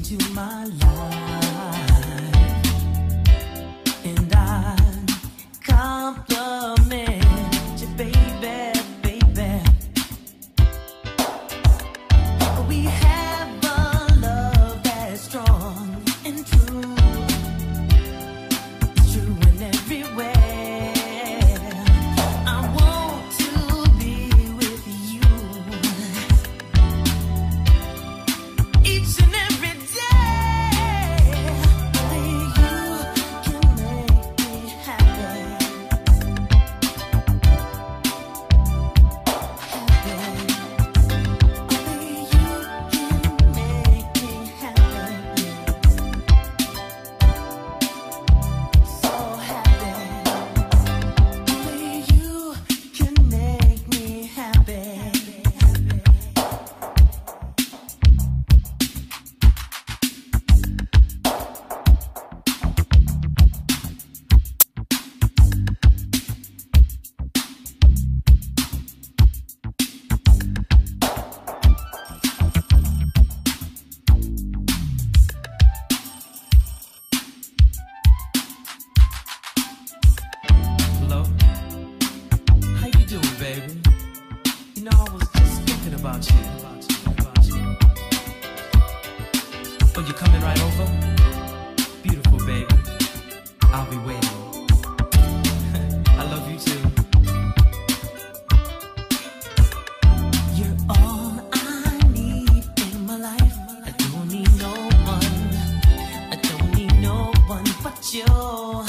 into my life, and I compliment you, baby, baby. We have a love that's strong and true. It's true in every way. I want to be with you each and every day. Only you can make me happy. Only you can make me happy. So happy. Only you can make me happy. Hello? How you doing, baby? You know, I was just thinking about you. Oh, you coming right over? Beautiful, baby. I'll be waiting. I love you too. You're all I need in my life. I don't need no one. I don't need no one but you.